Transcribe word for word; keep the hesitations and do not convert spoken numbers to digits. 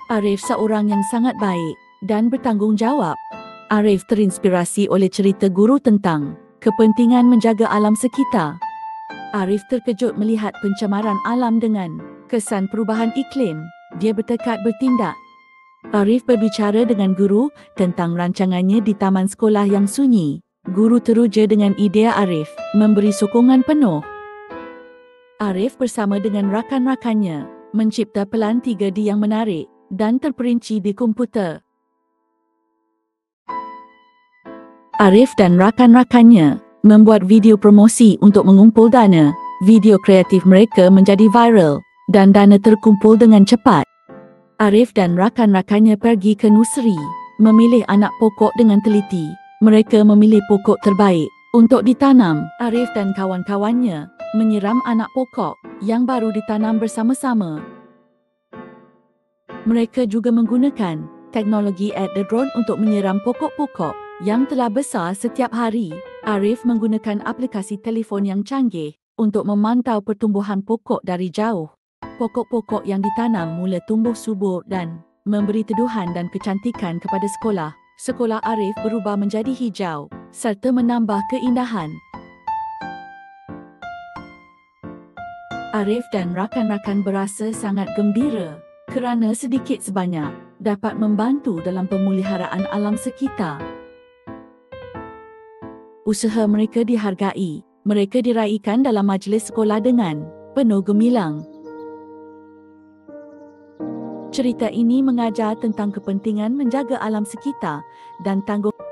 Arif seorang yang sangat baik dan bertanggungjawab. Arif terinspirasi oleh cerita guru tentang kepentingan menjaga alam sekitar. Arif terkejut melihat pencemaran alam dengan kesan perubahan iklim. Dia bertekad bertindak. Arif berbicara dengan guru tentang rancangannya di taman sekolah yang sunyi. Guru teruja dengan idea Arif, memberi sokongan penuh. Arif bersama dengan rakan-rakannya mencipta pelan tiga D yang menarik dan terperinci di komputer. Arif dan rakan-rakannya membuat video promosi untuk mengumpul dana. Video kreatif mereka menjadi viral dan dana terkumpul dengan cepat. Arif dan rakan-rakannya pergi ke nursery, memilih anak pokok dengan teliti. Mereka memilih pokok terbaik untuk ditanam. Arif dan kawan-kawannya menyiram anak pokok yang baru ditanam bersama-sama. Mereka juga menggunakan teknologi air drone untuk menyiram pokok-pokok yang telah besar setiap hari. Arif menggunakan aplikasi telefon yang canggih untuk memantau pertumbuhan pokok dari jauh. Pokok-pokok yang ditanam mula tumbuh subur dan memberi teduhan dan kecantikan kepada sekolah. Sekolah Arif berubah menjadi hijau serta menambah keindahan. Arif dan rakan-rakan berasa sangat gembira kerana sedikit sebanyak dapat membantu dalam pemeliharaan alam sekitar. Usaha mereka dihargai. Mereka diraikan dalam majlis sekolah dengan penuh gemilang. Cerita ini mengajar tentang kepentingan menjaga alam sekitar dan tanggung